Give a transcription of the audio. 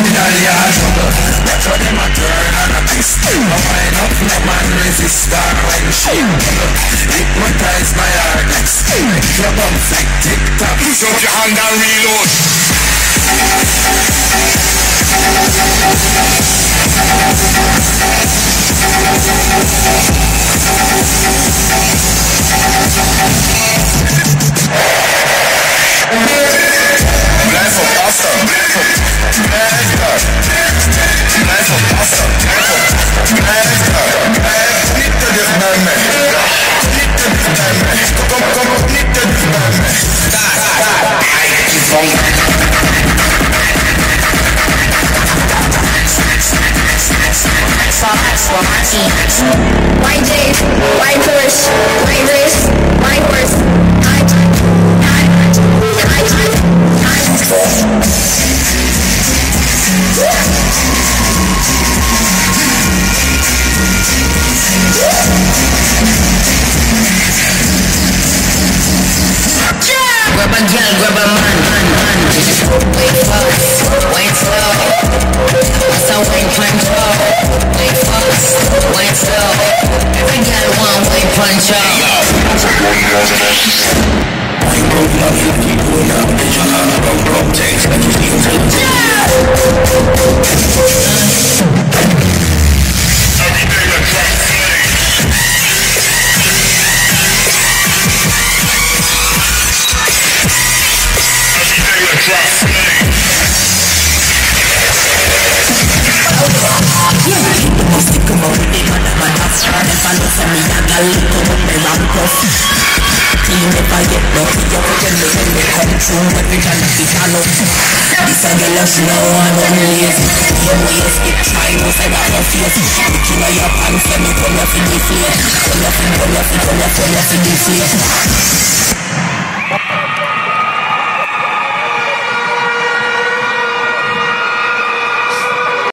Girl, you a trouble. Watch how them a turn and a twist. I wind up, no man resist her when she bubble. Hypnotize my heart, make your bum flick tick-tock. Push out your hand and reload. Blijf op afstand. Blijf daar. Blijf op afstand. Blijf daar. Blijf niet te dicht bij mij. Niet te dicht bij mij. Kom, niet te dicht bij mij. Daar. White days, white horse, white race, white horse. Grab a girl, grab a man. Wait fast, wait slow. What's a wine punch up? Wait fast, wait slow. Every girl want wine punch up. Wine broke love, you keep going up. Bitch, I'm on a broke text, like you steal to the Every day I drop flames. Every day I drop flames. Stick 'em up, they got them a tough shot. If I look for me, I got lick 'em up, they ramp off. Clean if I get lucky, you can make them come true. Every time I pick on up. This a girl you should know I'm lazy. You know you skip try, no say that your face. Look in your pants, let me come up in the face. Come up in the face.